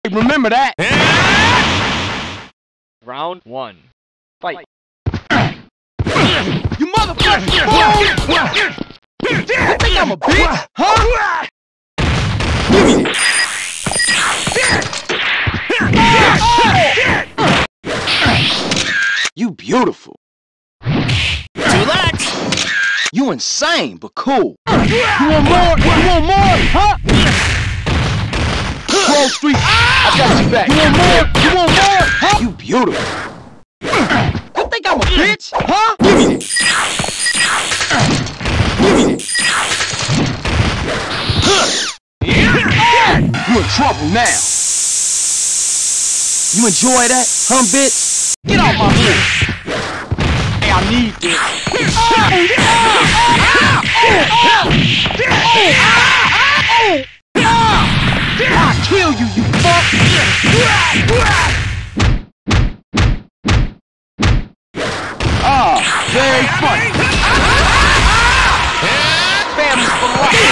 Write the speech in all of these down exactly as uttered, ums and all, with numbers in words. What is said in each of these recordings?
Remember that. Round one. Fight. You motherfucking fool! You think I'm a bitch? Huh? You beautiful. Relax. You insane, but cool. You want more? You want more? Huh? Wall Street, I got you back. You want more? You want more? Huh? You beautiful. You think I'm a bitch? Huh? Give me this. Give me this. You in trouble now. You enjoy that, huh, bitch? Get off my hood. Hey, I need this. I'll kill you, you fuck! Ah, very funny. Families for life.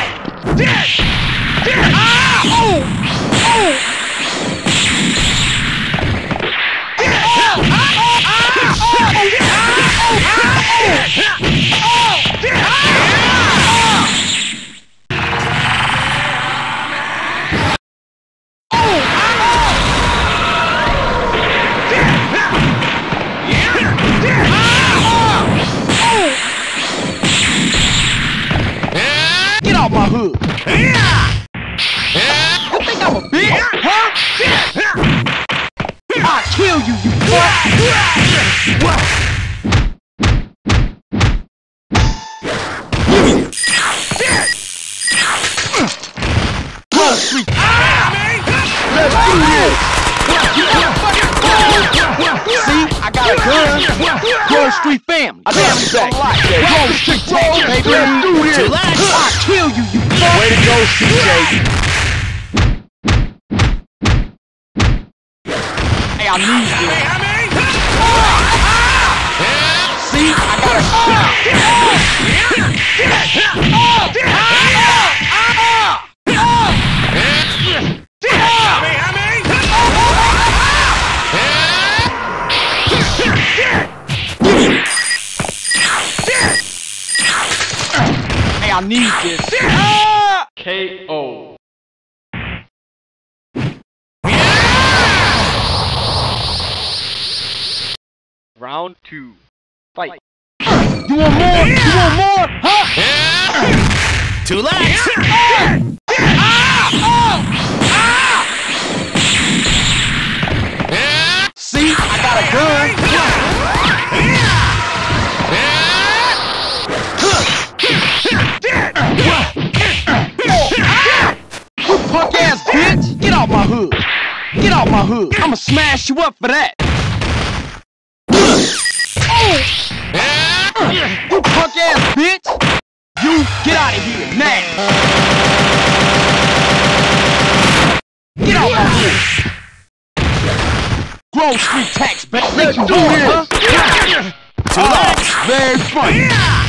Get off my hood. You think I'm a bitch? Huh? I'll kill you, you fuck! Wall Street! Let's do this! See, I got a gun. Wall Street family. I got you back. Wall Street, baby. Let's do this! I'll kill you, you fuck! Way to go, C J. Hey, I need this. See, I got a gun. Hey, I need this. K O. Round two. Fight. You want more? You want more? Huh? Too late. See, I got a gun. You punk ass bitch! Get off my hood! Get off my hood! I'ma smash you up for that! You punk ass bitch! You get out of here now! Get off my hood! Grove Street tax back. Let's do this! Huh? Oh, very funny!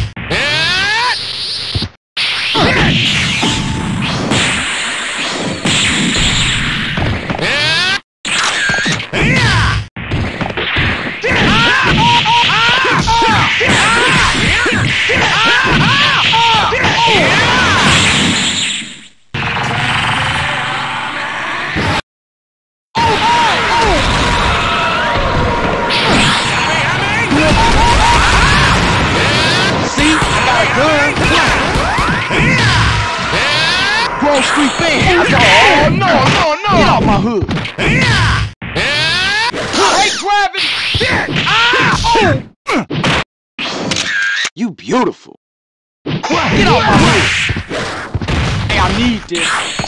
Grove Street fan. Oh no, no, no! Get off my hood! Hey, grabbing! You beautiful. Get off my hood! Hey, I need this.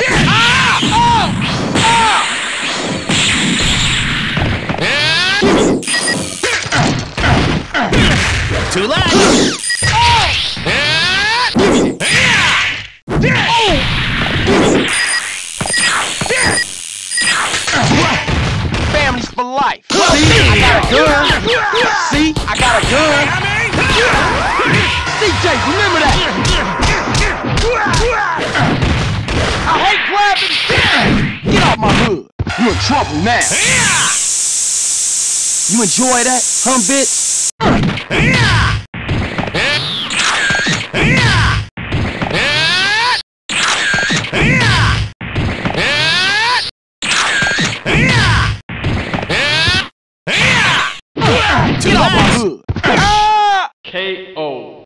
Too late. Families for life. See, I got a gun. See, I got a gun. C J, remember that. I hate grabbing. Get off my hood. You in trouble now. You enjoy that, huh, bitch? Get off my hood. K O